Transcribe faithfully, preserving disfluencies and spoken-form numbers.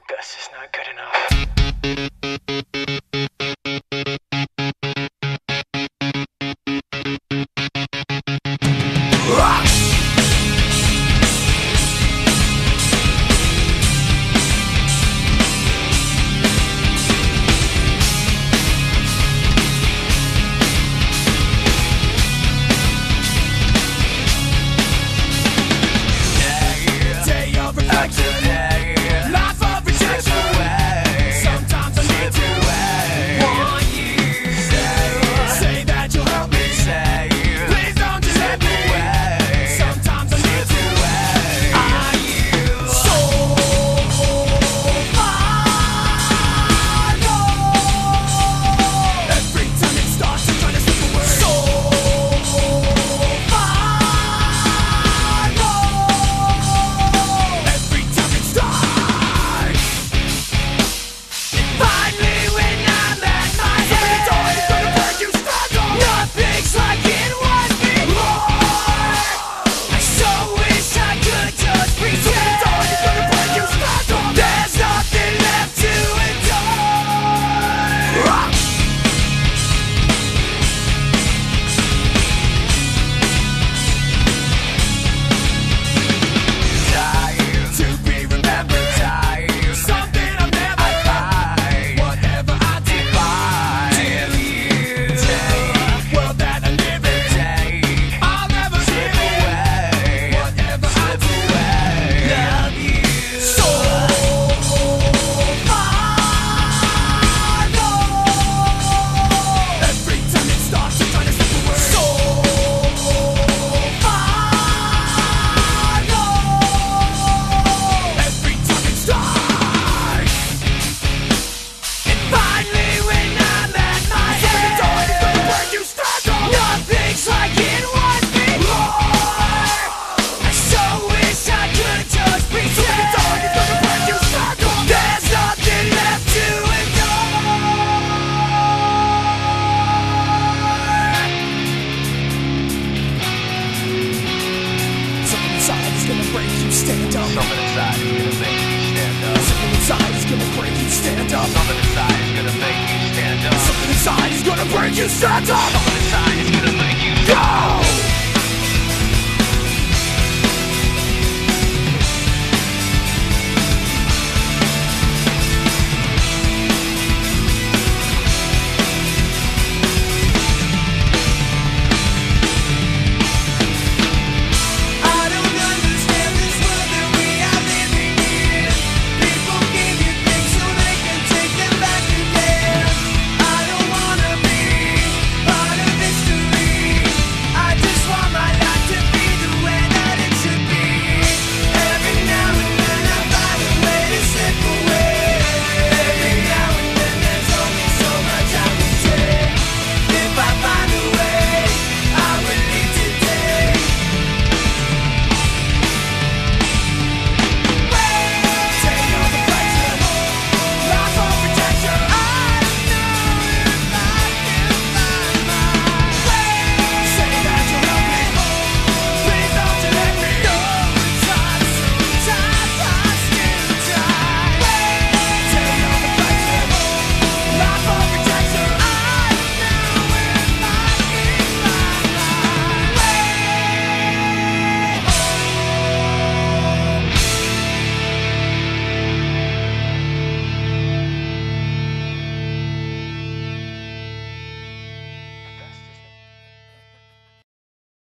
This is not good enough. Stand up. Something inside is gonna make you stand up. Something inside is gonna break you. Stand up. Something inside is gonna make you stand up. Something inside is gonna break you. Stand up. Something inside is gonna make you go.